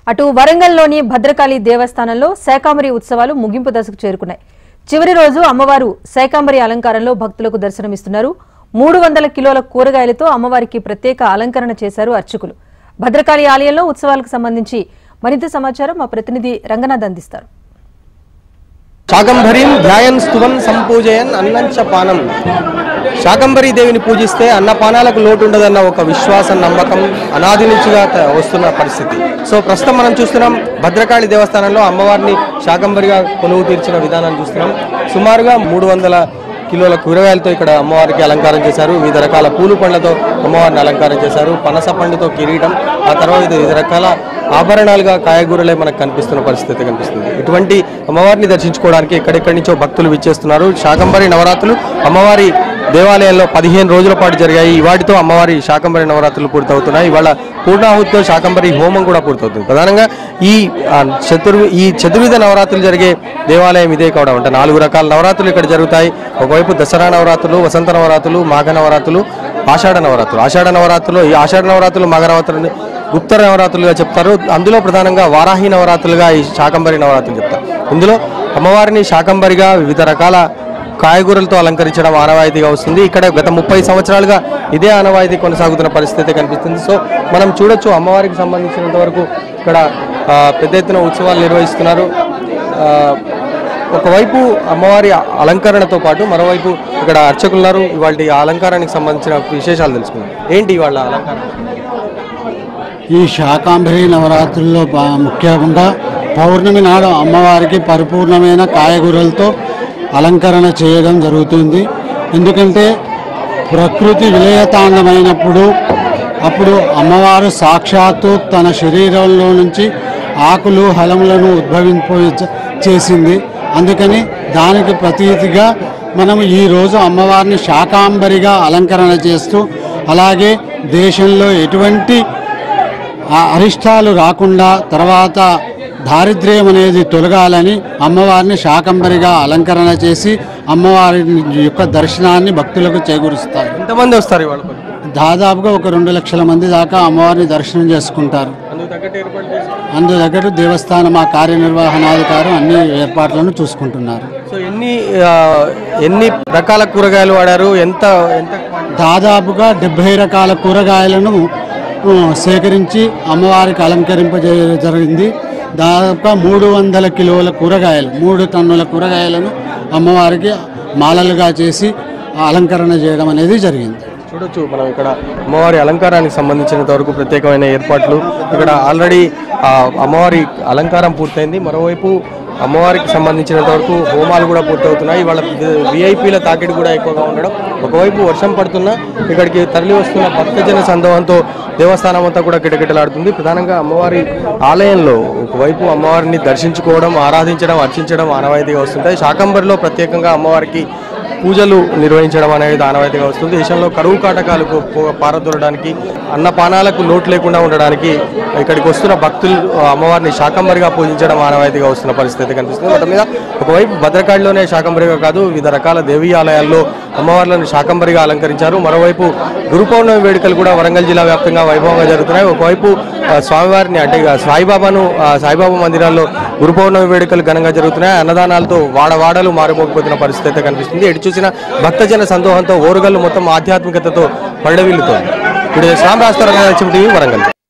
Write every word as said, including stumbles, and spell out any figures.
అటు వరంగల్లోని భద్రకాళి దేవస్థానంలో శాకంబరి ఉత్సవాలు ముగింపు దశకు చేరుకున్నాయి. చివరి రోజు అమ్మవారు శాకంబరి అలంకారంలో భక్తులకు దర్శనమిస్తున్నారు. మూడు వందల కిలోల కూరగాయలతో అమ్మవారికి ప్రత్యేక అలంకరణ చేశారు అర్చకులు. భద్రకాళి ఆలయంలో ఉత్సవాలకు సంబంధించి మరింత సమాచారం మా ప్రతినిధి రంగనాథ్ అందిస్తారు. శాకంబరీం ధ్యాయన్ స్తువన్ సంపూజయన్ అన్నంచ పానం. శాకంబరీ దేవిని పూజిస్తే అన్నపానాలకు లోటు ఉండదన్న ఒక విశ్వాసం, నమ్మకం అనాది నుంచిగా వస్తున్న పరిస్థితి. సో ప్రస్తుతం మనం చూస్తున్నాం భద్రకాళి దేవస్థానంలో అమ్మవారిని శాకంబరిగా కొలువు తీర్చిన విధానాన్ని చూస్తున్నాం. సుమారుగా మూడు వందల కిలోల కూరగాయలతో ఇక్కడ అమ్మవారికి అలంకారం చేశారు. వివిధ రకాల పూలు పండ్లతో అమ్మవారిని అలంకారం చేశారు. పనస పండుతో కిరీటం, ఆ తర్వాత వివిధ రకాల ఆభరణాలుగా కాయగూరలే మనకు కనిపిస్తున్న పరిస్థితి కనిపిస్తుంది. ఇటువంటి అమ్మవారిని దర్శించుకోవడానికి ఎక్కడెక్కడి నుంచో భక్తులు విచ్చేస్తున్నారు. శాకంబరి నవరాత్రులు అమ్మవారి దేవాలయంలో పదిహేను రోజుల పాటు జరిగాయి. వాటితో అమ్మవారి శాకంబరి నవరాత్రులు పూర్తవుతున్నాయి. ఇవాళ పూర్ణాహుతితో శాకంబరి హోమం కూడా పూర్తవుతుంది. ప్రధానంగా ఈ చతుర్వి ఈ చతుర్విధ నవరాత్రులు జరిగే దేవాలయం ఇదే కావడం అంటే నాలుగు రకాల నవరాత్రులు ఇక్కడ జరుగుతాయి. ఒకవైపు దసరా నవరాత్రులు, వసంత నవరాత్రులు, మాఘ నవరాత్రులు, ఆషాఢ నవరాత్రులు. ఆషాఢ నవరాత్రులు ఈ ఆషాఢ నవరాత్రులు మాఘ నవరాత్రులు గుప్త నవరాత్రులుగా చెప్తారు. అందులో ప్రధానంగా వారాహి నవరాత్రులుగా ఈ శాకంబరి నవరాత్రులు చెప్తారు. ఇందులో అమ్మవారిని శాకంబరిగా వివిధ రకాల కాయగూరలతో అలంకరించడం ఆనవాయితీగా వస్తుంది. ఇక్కడ గత ముప్పై సంవత్సరాలుగా ఇదే ఆనవాయితీ కొనసాగుతున్న పరిస్థితి కనిపిస్తుంది. సో మనం చూడొచ్చు అమ్మవారికి సంబంధించినంత వరకు ఇక్కడ పెద్ద ఎత్తున ఉత్సవాలు నిర్వహిస్తున్నారు. ఒకవైపు అమ్మవారి అలంకరణతో పాటు మరోవైపు ఇక్కడ అర్చకులు ఉన్నారు. ఇవాళ అలంకారానికి సంబంధించిన విశేషాలు తెలుసుకున్నాం. ఏంటి వాళ్ళ అలంకారం? ఈ శాకంబరి నవరాత్రుల్లో ముఖ్యంగా పౌర్ణమి నాడు అమ్మవారికి పరిపూర్ణమైన కాయగూరలతో అలంకరణ చేయడం జరుగుతుంది. ఎందుకంటే ప్రకృతి విలయతాండమైనప్పుడు అప్పుడు అమ్మవారు సాక్షాత్తు తన శరీరంలో నుంచి ఆకులు హలములను ఉద్భవింప చేసింది. అందుకని దానికి ప్రతీతిగా మనం ఈరోజు అమ్మవారిని శాకంబరిగా అలంకరణ చేస్తూ, అలాగే దేశంలో ఎటువంటి అరిష్టాలు రాకుండా తర్వాత దారిద్ర్యం అనేది తొలగాలని అమ్మవారిని శాకంబరిగా అలంకరణ చేసి అమ్మవారి యొక్క దర్శనాన్ని భక్తులకు చేకూరుస్తారు. ఎంతమంది వస్తారు ఇవాళ? దాదాపుగా ఒక రెండు లక్షల మంది దాకా అమ్మవారిని దర్శనం చేసుకుంటారు. అందుకు తగ్గట్టు దేవస్థానం ఆ కార్యనిర్వహణాధికారి అన్ని ఏర్పాట్లను చూసుకుంటున్నారు. సో ఎన్ని ఎన్ని రకాల కూరగాయలు వాడారు? ఎంత ఎంత దాదాపుగా డెబ్బై రకాల కూరగాయలను సేకరించి అమ్మవారికి అలంకరింపజే జరిగింది. దాదాపుగా మూడు వందల కిలోల కూరగాయలు, మూడు టన్నుల కూరగాయలను అమ్మవారికి మాలలుగా చేసి అలంకరణ చేయడం అనేది జరిగింది. చూడొచ్చు మనం ఇక్కడ అమ్మవారి అలంకారానికి సంబంధించినంత వరకు ప్రత్యేకమైన ఏర్పాట్లు. ఇక్కడ ఆల్రెడీ అమ్మవారి అలంకారం పూర్తయింది. మరోవైపు అమ్మవారికి సంబంధించినంత వరకు హోమాలు కూడా పూర్తవుతున్నాయి. వాళ్ళ విఐపీల తాకిడి కూడా ఎక్కువగా ఉండడం, ఒకవైపు వర్షం పడుతున్నా ఇక్కడికి తరలి వస్తున్న భక్తజన సందోహంతో దేవస్థానం అంతా కూడా కిటకిటలాడుతుంది. ప్రధానంగా అమ్మవారి ఆలయంలో ఒకవైపు అమ్మవారిని దర్శించుకోవడం, ఆరాధించడం, అర్చించడం ఆనవాయితీగా వస్తుంటాయి. శాకంబరిలో ప్రత్యేకంగా అమ్మవారికి పూజలు నిర్వహించడం అనేది ఆనవాయితీగా వస్తుంది. దేశంలో కరువు కాటకాలకు పారదోలడానికి, అన్నపానాలకు లోటు లేకుండా ఉండడానికి ఇక్కడికి వస్తున్న భక్తులు అమ్మవారిని శాకంబరిగా పూజించడం ఆనవాయితీగా వస్తున్న పరిస్థితి కనిపిస్తుంది. మొత్తం మీద ఒకవైపు భద్రకాళిలోనే శాకంబరిగా కాదు వివిధ రకాల దేవీ ఆలయాల్లో అమ్మవార్లను శాకంబరిగా అలంకరించారు. మరోవైపు గురు పౌర్ణమి వేడుకలు కూడా వరంగల్ జిల్లా వ్యాప్తంగా వైభవంగా జరుగుతున్నాయి. ఒకవైపు స్వామివారిని అంటే సాయిబాబాను సాయిబాబా మందిరాల్లో గురు పౌర్ణమి వేడుకలు ఘనంగా జరుగుతున్నాయి. అన్నదానాలతో వాడవాడలు మారిపోకపోతున్న పరిస్థితి కనిపిస్తుంది. ఎటు చూసిన భక్తజన సందోహంతో ఓరుగల్లు మొత్తం ఆధ్యాత్మికతతో పడవిల్లుతోంది. ఇప్పుడు శ్యామ్ రాస్తారు టీవీ వరంగల్.